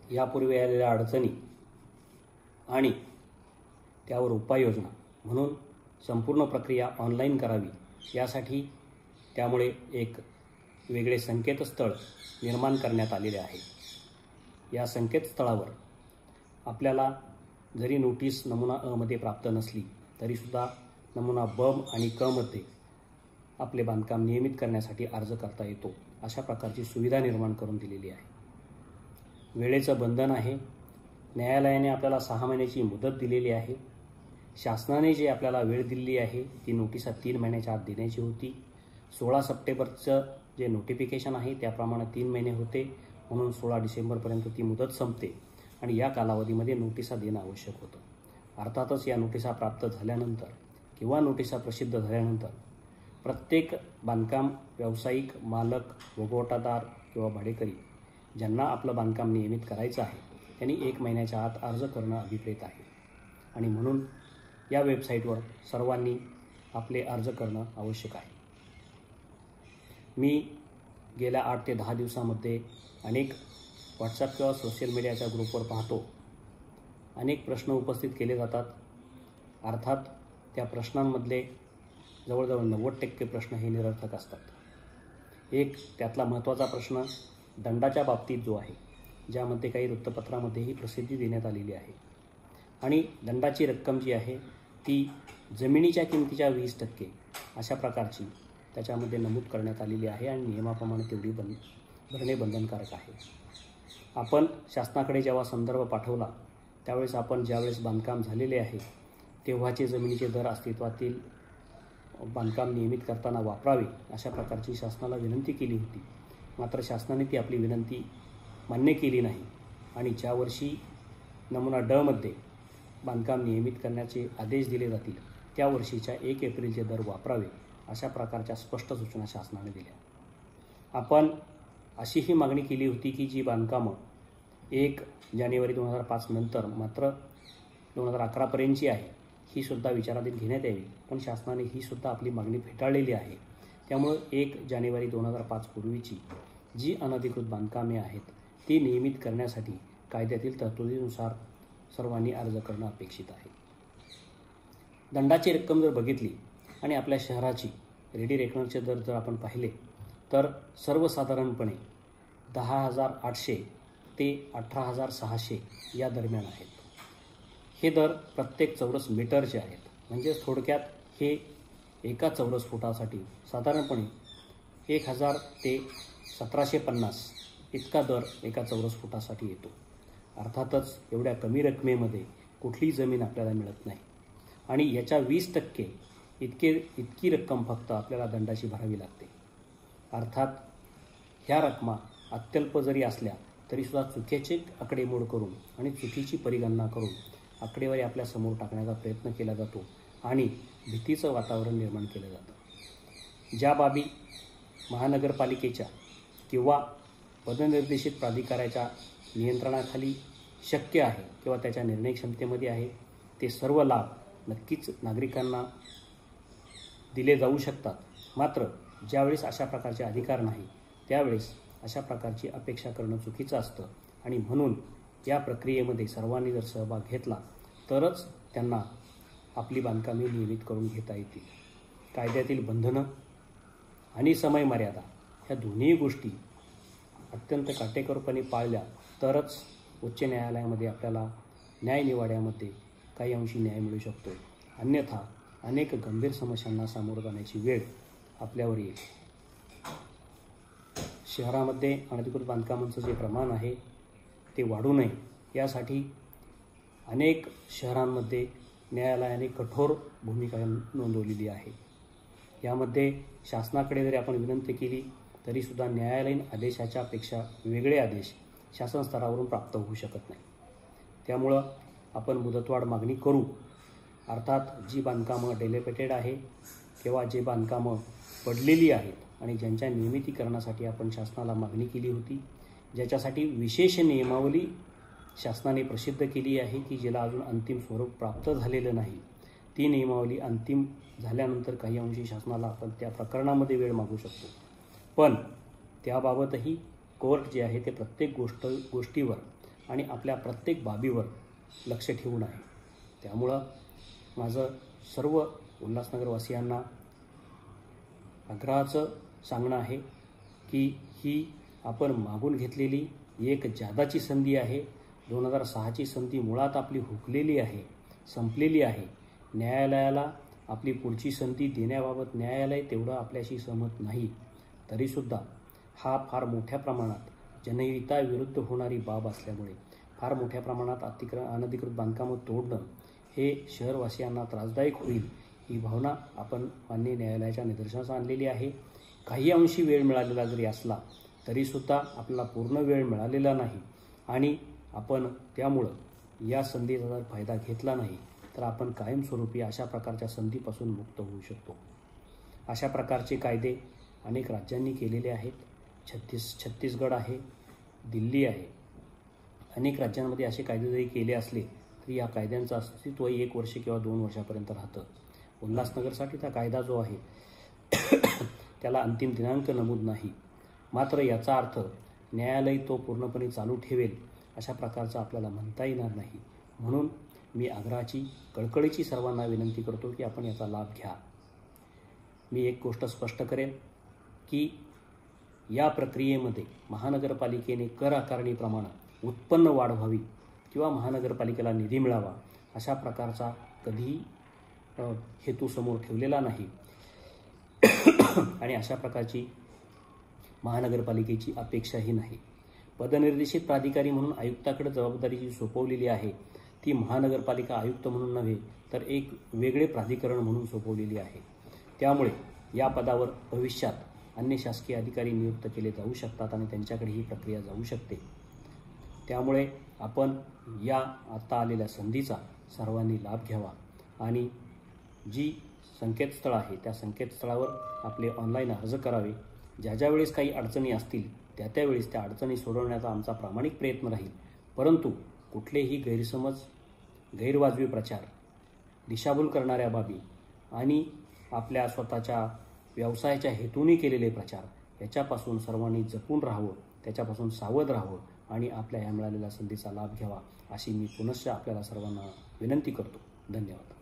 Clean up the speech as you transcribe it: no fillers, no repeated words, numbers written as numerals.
यापूर्वी आलेल्या अडचणी आणि त्यावर उपाययोजना म्हणून संपूर्ण प्रक्रिया ऑनलाईन करावी यासाठी त्यामुळे एक वेगळे संकेतस्थळ निर्माण करण्यात आलेले आहे। या संकेतस्थळावर आपल्याला जरी नोटीस नमुना अ मध्ये प्राप्त नसली तरीसुद्धा नमुना ब आणि क मध्ये आपले बांधकाम नियमित करण्यासाठी अर्ज करता येतो, अशा प्रकारची सुविधा निर्माण करून दिलेली आहे। वेळेचं बंधन आहे। न्यायालयाने आपल्याला 6 महिन्याची मुदत दिलेली आहे। शासनाने जे आपल्याला वेळ दिलेली आहे ती नोटिसा 3 महिन्याच्या आत देण्याची होती। 16 सप्टेंबरचं जे नोटिफिकेशन आहे त्याप्रमाणे 3 महिने होते, म्हणून 16 डिसेंबरपर्यंत ती मुदत संपते आणि या कालावधीमध्ये नोटिसा देणं आवश्यक होतं। अर्थातच या नोटिसा प्राप्त झाल्यानंतर किंवा नोटिसा प्रसिद्ध झाल्यानंतर प्रत्येक बांधकाम व्यावसायिक मालक, भोगवटादार किंवा भाडेकरी ज्यांना आपलं बांधकाम नियमित करायचं आहे त्यांनी 1 महिन्याच्या आत अर्ज करणं अभिप्रेत आहे आणि म्हणून या वेबसाईटवर सर्वांनी आपले अर्ज करणं आवश्यक आहे। मी गेल्या 8 ते 10 दिवसांमध्ये अनेक व्हॉट्सॲप किंवा सोशल मीडियाच्या ग्रुपवर पाहतो, अनेक प्रश्न उपस्थित केले जातात। अर्थात त्या प्रश्नांमधले जवळजवळ 90% प्रश्न हे निरर्थक असतात। एक त्यातला महत्त्वाचा प्रश्न दंडाच्या बाबतीत जो आहे, ज्यामध्ये काही वृत्तपत्रामध्येही प्रसिद्धी देण्यात आलेली आहे आणि दंडाची रक्कम जी आहे ती जमिनीच्या किमतीच्या 20% अशा प्रकारची त्याच्यामध्ये नमूद करण्यात आलेली आहे आणि नियमाप्रमाणे तेवढी भरणे बंधनकारक आहे। आपण शासनाकडे जेव्हा संदर्भ पाठवला त्यावेळेस आपण ज्यावेळेस बांधकाम झालेले आहे तेव्हाचे जमिनीचे दर अस्तित्वातील बांधकाम नियमित करताना वापरावे अशा प्रकारची शासनाला विनंती केली होती, मात्र शासनाने ती आपली विनंती मान्य केली नाही आणि ज्या वर्षी नमुना ड मध्ये बांधकाम नियमित करण्याचे आदेश दिले जातील त्या वर्षीच्या 1 एप्रिलचे दर वापरावे अशा प्रकारच्या स्पष्ट सूचना शासनाने दिल्या। आपण अशीही मागणी केली होती की जी बांधकामं 1 जानेवारी 2005 नंतर मात्र 2011 पर्यंतची आहे ही सुद्धा विचाराधीन घेण्यात यावी, पण शासनाने ही सुद्धा आपली मागणी फेटाळलेली आहे। त्यामुळे 1 जानेवारी 2005 पूर्वीची जी अनधिकृत बांधकामे आहेत ती नियमित करण्यासाठी कायद्यातील तरतुदीनुसार सर्वांनी अर्ज करणं अपेक्षित आहे। दंडाची रक्कम जर बघितली आणि आपल्या शहराची रेडी रेकनरचे दर जर आपण पाहिले तर सर्वसाधारणपणे 10,800 ते 18,600 या दरम्यान आहेत। हे दर प्रत्येक चौरस मीटरचे आहेत, म्हणजे थोडक्यात हे एका चौरस फुटासाठी साधारणपणे 1,000 ते 1,750 इतका दर एका चौरस फुटासाठी येतो। अर्थातच एवढ्या कमी रकमेमध्ये कुठलीही जमीन आपल्याला मिळत नाही आणि याच्या 20% इतकी रक्कम फक्त आपल्याला दंडाची भरावी लागते। अर्थात ह्या रकमा अत्यल्प जरी असल्या तरीसुद्धा चुकीचे आकडेमोड करून आणि चुकीची परिगणना करून आकडेवारी आपल्यासमोर टाकण्याचा प्रयत्न केला जातो आणि भीतीचं वातावरण निर्माण केलं जातं। ज्या बाबी महानगरपालिकेच्या किंवा पदनिर्देशित प्राधिकाराच्या नियंत्रणाखाली शक्य आहे किंवा त्याच्या निर्णय क्षमतेमध्ये आहे ते सर्व लाभ नक्कीच नागरिकांना दिले जाऊ शकतात, मात्र ज्यावेळेस अशा प्रकारचे अधिकार नाही त्यावेळेस अशा प्रकारची अपेक्षा करणं चुकीचं असतं आणि म्हणून या प्रक्रियेमध्ये सर्वांनी जर सहभाग घेतला तरच त्यांना आपली बांधकामे नियमित करून घेता येतील। कायद्यातील बंधनं आणि समयमर्यादा ह्या दोन्ही गोष्टी अत्यंत काटेकोरपणे पाळल्या तरच उच्च न्यायालयामध्ये आपल्याला न्यायनिवाड्यामध्ये काही अंशी न्याय मिळू शकतो, अन्यथा अनेक गंभीर समस्यांना सामोरं जाण्याची वेळ आपल्यावर येईल। शहरामध्ये अनधिकृत बांधकामांचं जे प्रमाण आहे ते वाढू नये यासाठी अनेक शहरांमध्ये न्यायालयाने कठोर भूमिका नोंदवलेली आहे। यामध्ये शासनाकडे जरी आपण विनंती केली तरीसुद्धा न्यायालयीन आदेशाच्या पेक्षा वेगळे आदेश शासन स्तरावरून प्राप्त होऊ शकत नाही। त्यामुळं आपण मुदतवाढ मागणी करू। अर्थात जी बांधकामं डेलिपेटेड आहे किंवा जे बांधकामं पडलेली आहेत आणि ज्यांच्या नियमितीकरणासाठी आपण शासनाला मागणी केली होती, ज्याच्यासाठी विशेष नियमावली शासनाने प्रसिद्ध केली आहे की जिला अजून अंतिम स्वरूप प्राप्त झालेलं नाही, ती नियमावली अंतिम झाल्यानंतर काही अंशी शासनाला आपण त्या प्रकरणामध्ये वेळ मागू शकतो, पण त्याबाबतही कोर्ट जे आहे ते प्रत्येक गोष्टीवर आणि आपल्या प्रत्येक बाबीवर लक्ष ठेवून आहे. त्यामुळं माझं सर्व उल्हासनगरवासियांना आग्रहाचं सांगणं आहे की ही आपण मागून घेतलेली एक जादाची संधी आहे. 2006ची संधी मुळात आपली हुकलेली आहे, संपलेली आहे. न्यायालयाला आपली पुढची संधी देण्याबाबत न्यायालय तेवढं आपल्याशी सहमत नाही. तरीसुद्धा हा फार मोठ्या प्रमाणात जनहिताविरुद्ध होणारी बाब असल्यामुळे फार मोठ्या प्रमाणात अनधिकृत बांधकामं तोडणं हे शहरवासियांना त्रासदायक होईल ही भावना आपण माननीय न्यायालयाच्या निदर्शनास आणलेली आहे. काही अंशी वेळ मिळालेला जरी असला तरीसुद्धा आपल्याला पूर्ण वेळ मिळालेला नाही आणि आपण त्यामुळं या संधीचा जर फायदा घेतला नाही तर आपण कायमस्वरूपी अशा प्रकारच्या संधीपासून मुक्त होऊ शकतो. अशा प्रकारचे कायदे अनेक राज्यांनी केलेले आहेत. छत्तीसगड आहे, दिल्ली आहे. अनेक राज्यांमध्ये असे कायदे जरी केले असले तरी या कायद्यांचं अस्तित्व 1 वर्ष किंवा 2 वर्षापर्यंत राहतं. उल्हासनगरसाठीचा कायदा जो आहे त्याला अंतिम दिनांक नमूद नाही. मात्र याचा अर्थ न्यायालय तो पूर्णपणे चालू ठेवेल अशा प्रकारचा आपल्याला म्हणता येणार नाही. म्हणून मी आग्रहाची कळकळीची सर्वांना विनंती करतो की आपण याचा लाभ घ्या. मी एक गोष्ट स्पष्ट करेन की या प्रक्रियेमध्ये महानगरपालिकेने कर आकारणीप्रमाणे उत्पन्न वाढ व्हावी किंवा महानगरपालिकेला निधी मिळावा अशा प्रकारचा कधीही हेतू समोर ठेवलेला नाही आणि अशा प्रकारची महानगरपालिकेची अपेक्षाही नाही. पदनिर्देशित प्राधिकारी म्हणून आयुक्ताकडे जबाबदारी जी सोपवलेली आहे ती महानगरपालिका आयुक्त म्हणून नव्हे तर एक वेगळे प्राधिकरण म्हणून सोपवलेली आहे. त्यामुळे या पदावर भविष्यात अन्य शासकीय अधिकारी नियुक्त केले जाऊ शकतात आणि त्यांच्याकडे ही प्रक्रिया जाऊ शकते. त्यामुळे आपण या आता आलेल्या संधीचा सर्वांनी लाभ घ्यावा आणि जी संकेतस्थळ आहे त्या संकेतस्थळावर आपले ऑनलाईन अर्ज करावे. ज्या वेळेस काही अडचणी असतील त्यावेळेस त्या अडचणी सोडवण्याचा आमचा प्रामाणिक प्रयत्न राहील. परंतु कुठलेही गैरसमज, गैरवाजवी प्रचार, दिशाभूल करणाऱ्या बाबी आणि आपल्या स्वतःच्या व्यवसायाच्या हेतूने केलेले प्रचार याच्यापासून सर्वांनी जपून राहावं, त्याच्यापासून सावध राहावं आणि आपल्या ह्या मिळालेल्या संधीचा लाभ घ्यावा अशी मी पुनश्च आपल्याला सर्वांना विनंती करतो. धन्यवाद.